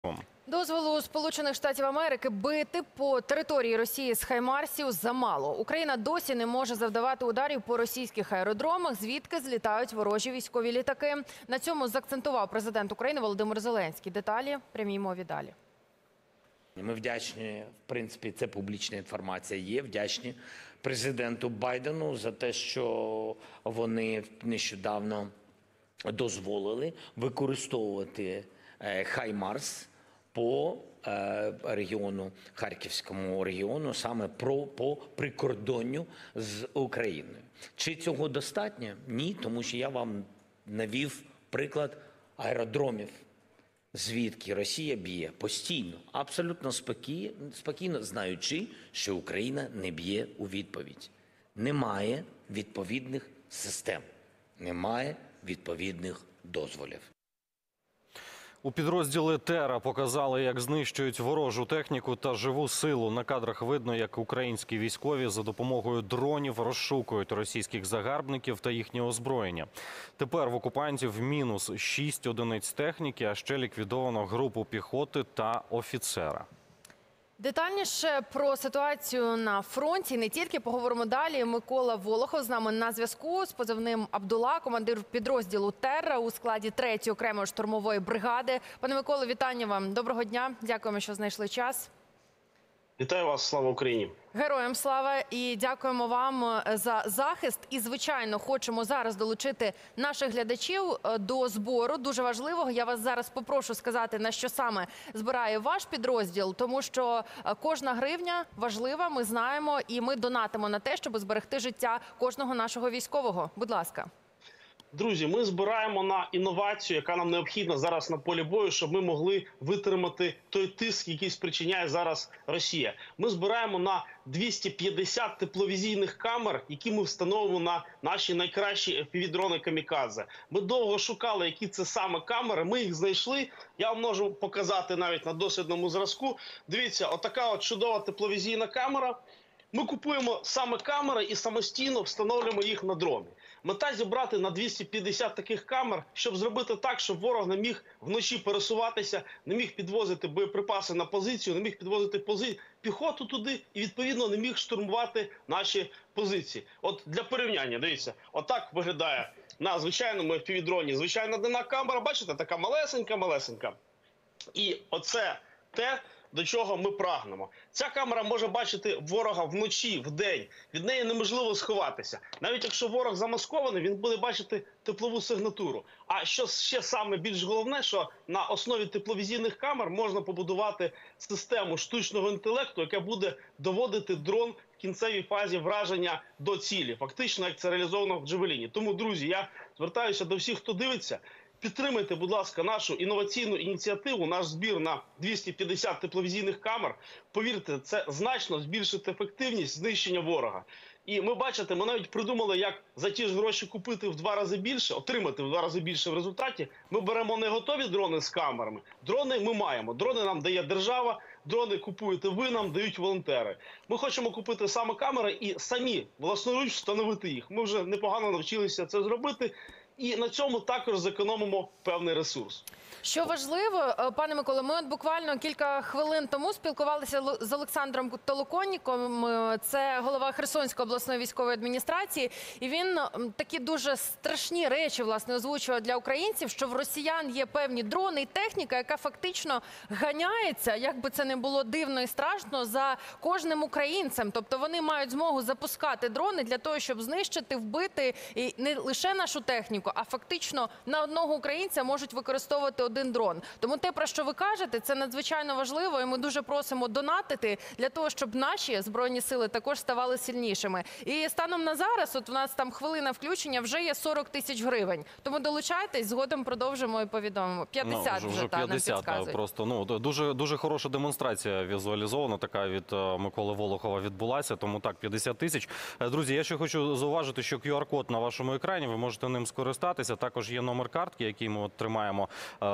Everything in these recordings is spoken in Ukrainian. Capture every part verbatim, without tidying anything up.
Дозволу Сполучених Штатів Америки бити по території Росії з хаймарсів замало. Україна досі не може завдавати ударів по російських аеродромах, звідки злітають ворожі військові літаки. На цьому заакцентував президент України Володимир Зеленський. Деталі в прямій мові далі. Ми вдячні, в принципі, це публічна інформація є, вдячні президенту Байдену за те, що вони нещодавно дозволили використовувати хаймарс по регіону, Харківському регіону, саме про, по прикордонню з Україною. Чи цього достатньо? Ні, тому що я вам навів приклад аеродромів, звідки Росія б'є постійно, абсолютно спокійно, спокійно, знаючи, що Україна не б'є у відповідь. Немає відповідних систем, немає відповідних дозволів. У підрозділи «Тера» показали, як знищують ворожу техніку та живу силу. На кадрах видно, як українські військові за допомогою дронів розшукують російських загарбників та їхнє озброєння. Тепер в окупантів мінус шість одиниць техніки, а ще ліквідовано групу піхоти та офіцера. Детальніше про ситуацію на фронті, не тільки, поговоримо далі. Микола Волохов з нами на зв'язку з позивним Абдула, командир підрозділу «Терра» у складі третьої окремої штурмової бригади. Пане Миколо, вітання вам. Доброго дня. Дякуємо, що знайшли час. Вітаю вас, слава Україні! Героям слава і дякуємо вам за захист. І, звичайно, хочемо зараз долучити наших глядачів до збору дуже важливого. Я вас зараз попрошу сказати, на що саме збирає ваш підрозділ, тому що кожна гривня важлива, ми знаємо, і ми донатимо на те, щоб зберегти життя кожного нашого військового. Будь ласка. Друзі, ми збираємо на інновацію, яка нам необхідна зараз на полі бою, щоб ми могли витримати той тиск, який спричиняє зараз Росія. Ми збираємо на двісті п'ятдесят тепловізійних камер, які ми встановимо на наші найкращі еф пі ві-дрони «Камікадзе». Ми довго шукали, які це саме камери, ми їх знайшли. Я вам можу показати навіть на дослідному зразку. Дивіться, отака от чудова тепловізійна камера. Ми купуємо саме камери і самостійно встановлюємо їх на дрони. Мета зібрати на двісті п'ятдесят таких камер, щоб зробити так, щоб ворог не міг вночі пересуватися, не міг підвозити боєприпаси на позицію, не міг підвозити пози... піхоту туди і, відповідно, не міг штурмувати наші позиції. От для порівняння, дивіться, отак виглядає на звичайному еф пі ві-дроні звичайна одна камера, бачите, така малесенька-малесенька. І оце те, до чого ми прагнемо. Ця камера може бачити ворога вночі, вдень. Від неї неможливо сховатися. Навіть якщо ворог замаскований, він буде бачити теплову сигнатуру. А що ще саме більш головне, що на основі тепловізійних камер можна побудувати систему штучного інтелекту, яка буде доводити дрон в кінцевій фазі враження до цілі. Фактично, як це реалізовано в «Джавеліні». Тому, друзі, я звертаюся до всіх, хто дивиться. Підтримайте, будь ласка, нашу інноваційну ініціативу, наш збір на двісті п'ятдесят тепловізійних камер. Повірте, це значно збільшить ефективність знищення ворога. І ми, бачите, ми навіть придумали, як за ті ж гроші купити в два рази більше, отримати в два рази більше в результаті. Ми беремо не готові дрони з камерами. Дрони ми маємо. Дрони нам дає держава, дрони купуєте ви, нам дають волонтери. Ми хочемо купити саме камери і самі власноруч встановити їх. Ми вже непогано навчилися це зробити. І на цьому також зекономимо певний ресурс. Що важливо, пане Миколо, ми от буквально кілька хвилин тому спілкувалися з Олександром Толоконніком, це голова Херсонської обласної військової адміністрації, і він такі дуже страшні речі, власне, озвучував для українців, що в росіян є певні дрони і техніка, яка фактично ганяється, як би це не було дивно і страшно, за кожним українцем. Тобто вони мають змогу запускати дрони для того, щоб знищити, вбити і не лише нашу техніку, а фактично на одного українця можуть використовувати один дрон. Тому те, про що ви кажете, це надзвичайно важливо, і ми дуже просимо донатити для того, щоб наші Збройні сили також ставали сильнішими. І станом на зараз, от у нас там хвилина включення, вже є сорок тисяч гривень. Тому долучайтесь, згодом продовжимо і повідомимо. п'ятдесят ну, вже, вже, та, нам підказують. Просто, ну, дуже, дуже хороша демонстрація візуалізована, така від Миколи Волохова відбулася, тому так, п'ятдесят тисяч. Друзі, я ще хочу зауважити, що кю ар код на вашому екрані, ви можете ним скористатися, також є номер картки, який ми от тримаємо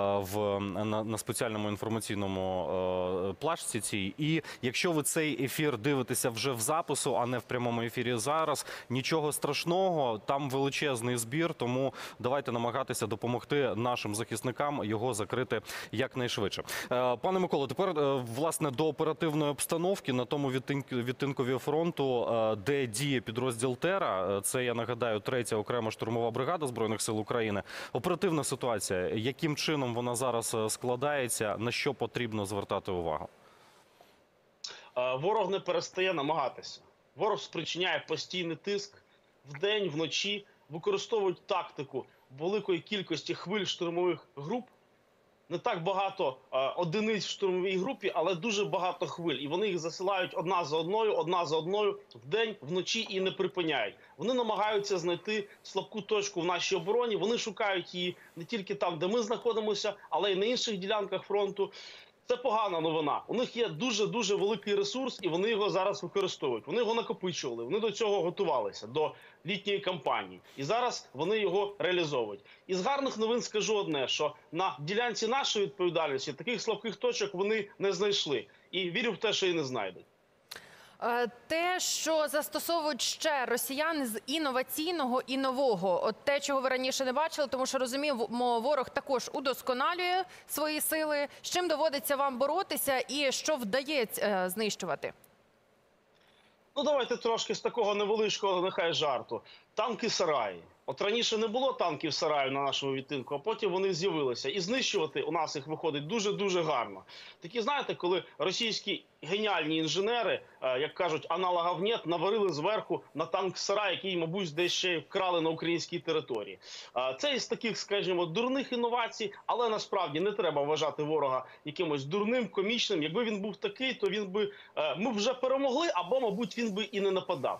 в, на, на спеціальному інформаційному е, плашці цій. І якщо ви цей ефір дивитеся вже в запису, а не в прямому ефірі зараз, нічого страшного, там величезний збір, тому давайте намагатися допомогти нашим захисникам його закрити якнайшвидше. Е, пане Миколо, тепер, е, власне, до оперативної обстановки на тому відтинку- відтинкові фронту, е, де діє підрозділ «Тера», е, це, я нагадаю, третя окрема штурмова бригада Збройних сил України. Оперативна ситуація, яким чином вона зараз е, складається, на що потрібно звертати увагу? Е, Ворог не перестає намагатися. Ворог спричиняє постійний тиск вдень, вночі, використовують тактику великої кількості хвиль штурмових груп. Не так багато е, одиниць в штурмовій групі, але дуже багато хвиль. І вони їх засилають одна за одною, одна за одною, вдень, вночі і не припиняють. Вони намагаються знайти слабку точку в нашій обороні. Вони шукають її не тільки там, де ми знаходимося, але й на інших ділянках фронту. Це погана новина. У них є дуже-дуже великий ресурс, і вони його зараз використовують. Вони його накопичували, вони до цього готувалися, до літньої кампанії. І зараз вони його реалізовують. Із гарних новин скажу одне, що на ділянці нашої відповідальності таких слабких точок вони не знайшли. І вірю в те, що і не знайдуть. Е, Те, що застосовують ще росіяни з інноваційного і нового, от те, чого ви раніше не бачили, тому що, розуміємо, ворог також удосконалює свої сили. З чим доводиться вам боротися і що вдається е, знищувати? Ну, давайте трошки з такого невеличкого, нехай, жарту. Танки сараї. От раніше не було танків сараю на нашому відтинку, а потім вони з'явилися. І знищувати у нас їх виходить дуже-дуже гарно. Такі, знаєте, коли російські геніальні інженери, як кажуть, аналогів нет, наварили зверху на танк сарай, який, мабуть, десь ще вкрали на українській території. Це із таких, скажімо, дурних інновацій, але насправді не треба вважати ворога якимось дурним, комічним. Якби він був такий, то він би, ми б вже перемогли, або, мабуть, він би і не нападав.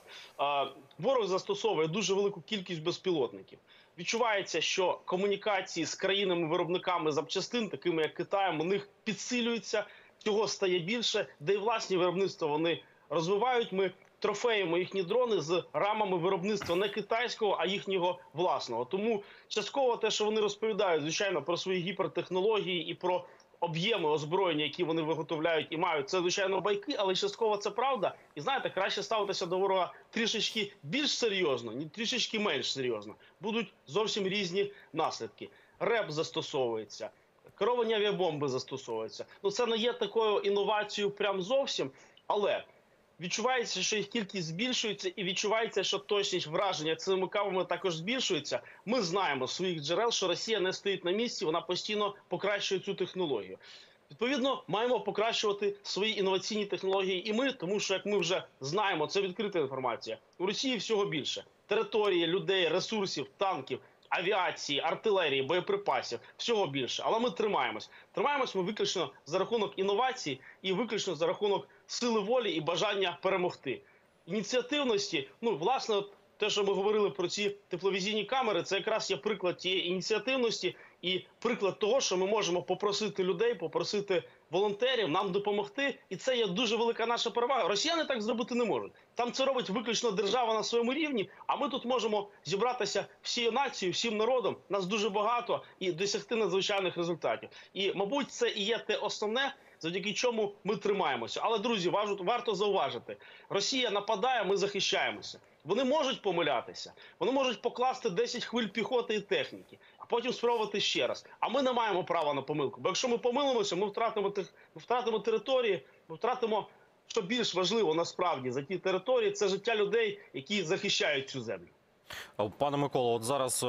Ворог застосовує дуже велику кількість безпілотників. Відчувається, що комунікації з країнами-виробниками запчастин, такими як Китаєм, у них підсилюються, цього стає більше, де й власні виробництва вони розвивають. Ми трофеїмо їхні дрони з рамами виробництва не китайського, а їхнього власного. Тому частково те, що вони розповідають, звичайно, про свої гіпертехнології і про об'єми озброєння, які вони виготовляють і мають, це, звичайно, байки, але частково це правда. І, знаєте, краще ставитися до ворога трішечки більш серйозно, ні трішечки менш серйозно. Будуть зовсім різні наслідки. РЕП застосовується, керовані авіабомби застосовуються. Ну, це не є такою інновацією прям зовсім, але відчувається, що їх кількість збільшується, і відчувається, що точність враження цими кавами також збільшується. Ми знаємо з своїх джерел, що Росія не стоїть на місці, вона постійно покращує цю технологію. Відповідно, маємо покращувати свої інноваційні технології і ми, тому що, як ми вже знаємо, це відкрита інформація. У Росії всього більше. Території, людей, ресурсів, танків, авіації, артилерії, боєприпасів, всього більше. Але ми тримаємось. Тримаємось ми виключно за рахунок інновацій і виключно за рахунок сили волі і бажання перемогти. Ініціативності, ну, власне, от те, що ми говорили про ці тепловізійні камери, це якраз є приклад тієї ініціативності і приклад того, що ми можемо попросити людей, попросити волонтерів нам допомогти. І це є дуже велика наша перевага. Росіяни так зробити не можуть. Там це робить виключно держава на своєму рівні, а ми тут можемо зібратися всією нацією, всім народом, нас дуже багато, і досягти надзвичайних результатів. І, мабуть, це і є те основне, завдяки чому ми тримаємося. Але, друзі, варто зауважити, Росія нападає, ми захищаємося. Вони можуть помилятися, вони можуть покласти десять хвиль піхоти і техніки, а потім спробувати ще раз. А ми не маємо права на помилку, бо якщо ми помилимося, ми втратимо, ми втратимо території, ми втратимо, що більш важливо насправді за ті території, це життя людей, які захищають цю землю. Пане Миколо, от зараз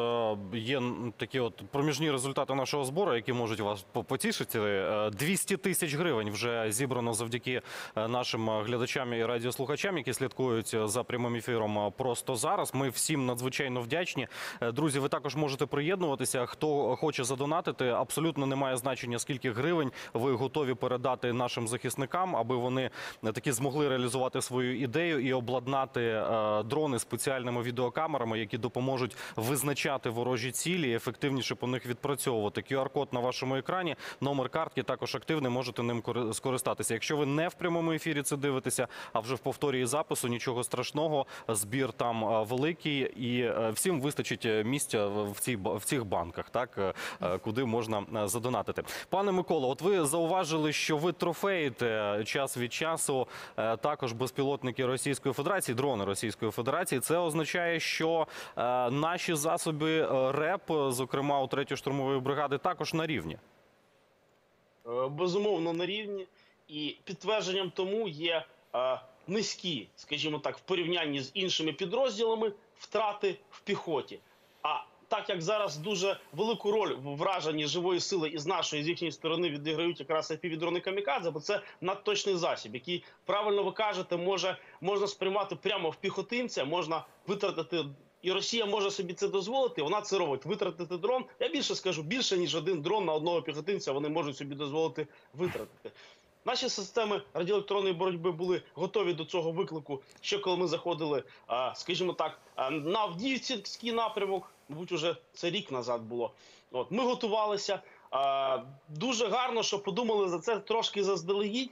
є такі от проміжні результати нашого збору, які можуть вас потішити. двісті тисяч гривень вже зібрано завдяки нашим глядачам і радіослухачам, які слідкують за прямим ефіром просто зараз. Ми всім надзвичайно вдячні. Друзі, ви також можете приєднуватися. Хто хоче задонатити, абсолютно немає значення, скільки гривень ви готові передати нашим захисникам, аби вони таки змогли реалізувати свою ідею і обладнати дрони спеціальними відеокамерами, аларми, які допоможуть визначати ворожі цілі і ефективніше по них відпрацьовувати. ку ар код на вашому екрані, номер картки також активний, можете ним скористатися. Якщо ви не в прямому ефірі це дивитеся, а вже в повторі запису, нічого страшного, збір там великий і всім вистачить місця в, цій, в цих банках, так, куди можна задонатити. Пане Миколо, от ви зауважили, що ви трофеїте час від часу також безпілотники Російської Федерації, дрони Російської Федерації. Це означає, що наші засоби РЕП, зокрема у третьої штурмової бригади, також на рівні? Безумовно, на рівні. І підтвердженням тому є е, низькі, скажімо так, в порівнянні з іншими підрозділами втрати в піхоті. А так як зараз дуже велику роль в враженні живої сили із нашої, з їхньої сторони відіграють якраз еф пі ві-дрони камікадзе, бо це надточний засіб, який, правильно ви кажете, може, можна сприймати прямо в піхотинця, можна витратити, і Росія може собі це дозволити, вона це робить, витратити дрон. Я більше скажу, більше ніж один дрон на одного піхотинця вони можуть собі дозволити витратити. Наші системи радіоелектронної боротьби були готові до цього виклику, ще коли ми заходили, скажімо так, на Авдіївський напрямок, мабуть, уже це рік назад було. От, ми готувалися. Дуже гарно, що подумали за це трошки заздалегідь.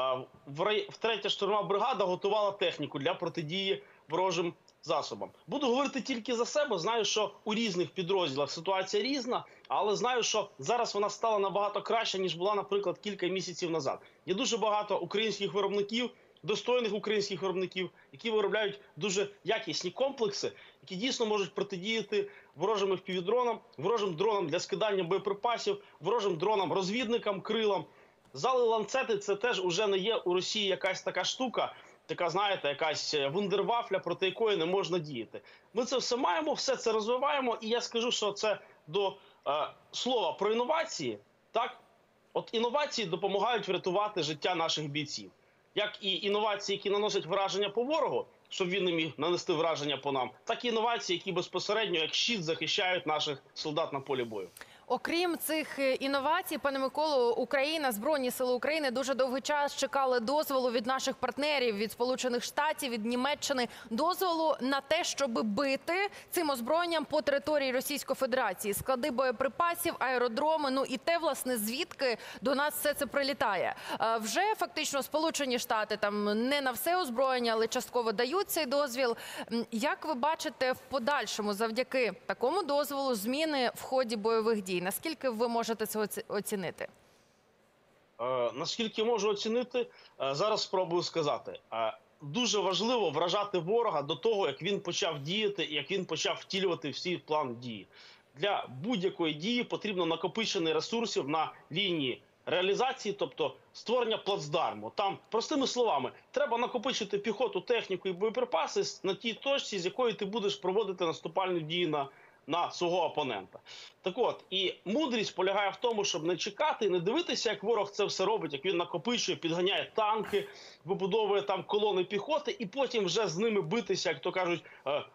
В третя штурмова бригада готувала техніку для протидії ворожим засобам. Буду говорити тільки за себе. Знаю, що у різних підрозділах ситуація різна, але знаю, що зараз вона стала набагато краще, ніж була, наприклад, кілька місяців назад. Є дуже багато українських виробників, достойних українських виробників, які виробляють дуже якісні комплекси, які дійсно можуть протидіяти ворожим еф пі ві-дронам, ворожим дронам для скидання боєприпасів, ворожим дронам-розвідникам, крилам. Зали ланцети – це теж уже не є у Росії якась така штука, така, знаєте, якась вундервафля, проти якої не можна діяти. Ми це все маємо, все це розвиваємо, і я скажу, що це до е, слова про інновації, так? От інновації допомагають врятувати життя наших бійців. Як і інновації, які наносять враження по ворогу, щоб він не міг нанести враження по нам, так і інновації, які безпосередньо, як щит, захищають наших солдат на полі бою. Окрім цих інновацій, пане Миколо, Україна, Збройні Сили України дуже довгий час чекали дозволу від наших партнерів, від Сполучених Штатів, від Німеччини, дозволу на те, щоб бити цим озброєнням по території Російської Федерації. Склади боєприпасів, аеродроми, ну і те, власне, звідки до нас все це прилітає. Вже фактично Сполучені Штати там не на все озброєння, але частково дають цей дозвіл. Як ви бачите в подальшому, завдяки такому дозволу, зміни в ході бойових дій? Наскільки ви можете це оцінити? Е, наскільки можу оцінити, е, зараз спробую сказати. Е, дуже важливо вражати ворога до того, як він почав діяти, як він почав втілювати всі план дії. Для будь-якої дії потрібно накопичення ресурсів на лінії реалізації, тобто створення плацдарму. Там, простими словами, треба накопичити піхоту, техніку і боєприпаси на тій точці, з якої ти будеш проводити наступальну дію на на свого опонента. Так от, і мудрість полягає в тому, щоб не чекати і не дивитися, як ворог це все робить, як він накопичує, підганяє танки, вибудовує там колони піхоти, і потім вже з ними битися, як то кажуть,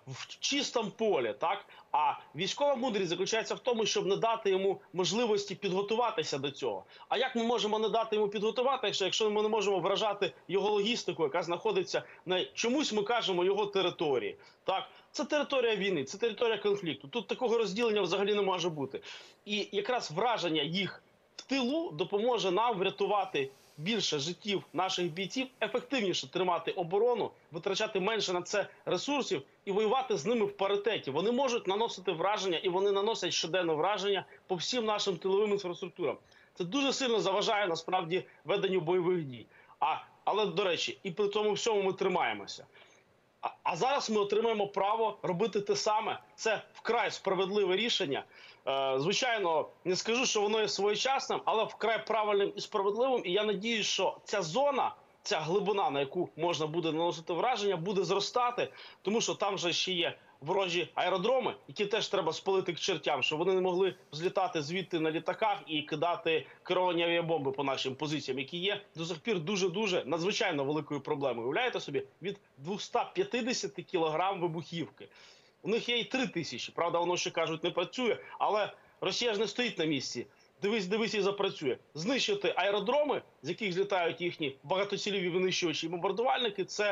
в чистому полі, так? А військова мудрість заключається в тому, щоб не дати йому можливості підготуватися до цього. А як ми можемо не дати йому підготуватися, якщо ми не можемо вражати його логістику, яка знаходиться на чомусь, ми кажемо, його території, так? Це територія війни, це територія конфлікту. Тут такого розділення взагалі не може бути. І якраз враження їх в тилу допоможе нам врятувати більше життів наших бійців, ефективніше тримати оборону, витрачати менше на це ресурсів і воювати з ними в паритеті. Вони можуть наносити враження, і вони наносять щоденне враження по всім нашим тиловим інфраструктурам. Це дуже сильно заважає, насправді, веденню бойових дій. А, але, до речі, і при тому всьому ми тримаємося. А, а зараз ми отримаємо право робити те саме. Це вкрай справедливе рішення. Е, звичайно, не скажу, що воно є своєчасним, але вкрай правильним і справедливим. І я надіюсь, що ця зона, ця глибина, на яку можна буде наносити враження, буде зростати, тому що там вже ще є ворожі аеродроми, які теж треба спалити к чертям, щоб вони не могли взлітати звідти на літаках і кидати керовані авіабомби по нашим позиціям, які є до сих пір дуже-дуже надзвичайно великою проблемою. Уявляєте собі, від двохсот п'ятдесят кілограм вибухівки. У них є і три тисячі, правда, воно ще, кажуть, не працює, але Росія ж не стоїть на місці. Дивись, дивись і запрацює. Знищити аеродроми, з яких злітають їхні багатоцільові винищувачі і бомбардувальники, це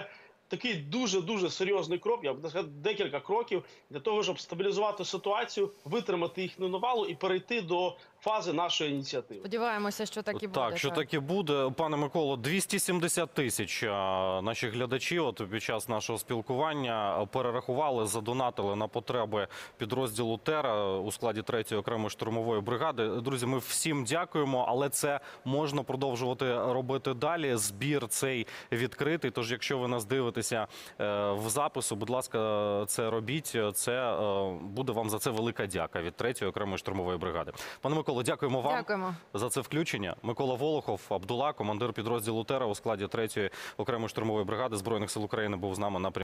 такий дуже-дуже серйозний крок, я б сказав, декілька кроків для того, щоб стабілізувати ситуацію, витримати їхню навалу і перейти до фази нашої ініціативи. Сподіваємося, що так і буде. Так, що так і буде. Пане Миколо, двісті сімдесят тисяч а, наших глядачів от під час нашого спілкування перерахували, задонатили на потреби підрозділу «Тера» у складі третьої окремої штурмової бригади. Друзі, ми всім дякуємо, але це можна продовжувати робити далі. Збір цей відкритий, тож якщо ви нас дивитеся е, в запису, будь ласка, це робіть. Це е, буде вам за це велика дяка від третьої окремої штурмової бригади. Пане Миколо, дякуємо вам Дякуємо. за це включення. Микола Волохов, Абдула, командир підрозділу «Тера» у складі третьої окремої штурмової бригади Збройних сил України, був з нами на прямій